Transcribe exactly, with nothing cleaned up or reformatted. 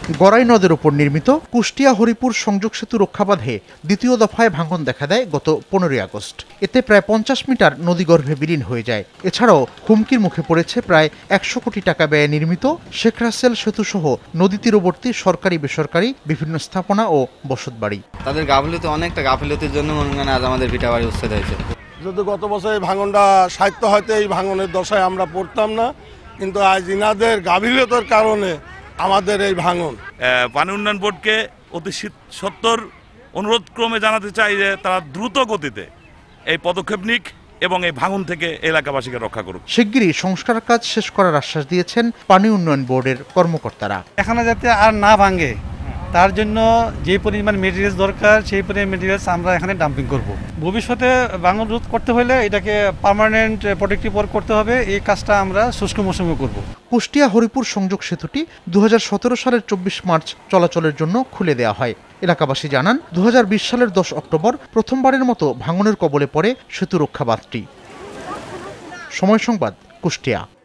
গড়াই নদের উপর নির্মিত কুষ্টিয়া হরিপুর সংযোগ সেতু রক্ষা বাঁধে দ্বিতীয় দফায় ভাঙন দেখা দেয় গত পনেরোই আগস্ট। এতে প্রায় পঞ্চাশ মিটার নদীগর্ভে বিলীন হয়ে যায়। এছাড়াও হুমকির মুখে পড়েছে প্রায় একশো কোটি টাকা ব্যয়ে নির্মিত শেখ রাসেল সেতু সহ নদী তীরবর্তী সরকারি বেসরকারি বিভিন্ন স্থাপনা ও বসতবাড়ি। তাদের গাফিলতি অনেকটা গাফিলতির জন্য আজ আমাদের ভিটাবাড়ি উচ্ছেদ হয়েছে। যদি গত বছর এই ভাঙনটা সাহিত্য হয়তো এই ভাঙনের দশায় আমরা পড়তাম না, কিন্তু আজ ইনাদের গাফিলতির কারণে আমাদের এই ভাঙন। পানি উন্নয়ন বোর্ডকে অতি সত্বর অনুরোধ ক্রমে জানাতে চাই যে তারা দ্রুত গতিতে এই পদক্ষেপ নিক এবং এই ভাঙন থেকে এলাকাবাসীকে রক্ষা করুক। শিগগিরই সংস্কার কাজ শেষ করার আশ্বাস দিয়েছেন পানি উন্নয়ন বোর্ডের কর্মকর্তারা। এখানে যাতে আর না ভাঙে তার জন্য যে পরিমাণ মেটেরিয়ালস দরকার সেই পরিমাণ মেটেরিয়ালস আমরা এখানে ডাম্পিং করব। ভবিষ্যতে ভাঙন রোধ করতে হলে এটাকে পার্মানেন্ট প্রোটেক্টিভ ওয়ার্ক করতে হবে। এই কাজটা আমরা শুষ্ক মৌসুমে করব। কুষ্টিয়া হরিপুর সংযোগ সেতুটি দু হাজার সতেরো সালের চব্বিশ মার্চ চলাচলের জন্য খুলে দেওয়া হয়। এলাকাবাসী জানান, দু হাজার বিশ সালের দশ অক্টোবর প্রথমবারের মতো ভাঙনের কবলে পড়ে সেতু রক্ষা বাঁধটি। সময় সংবাদ, কুষ্টিয়া।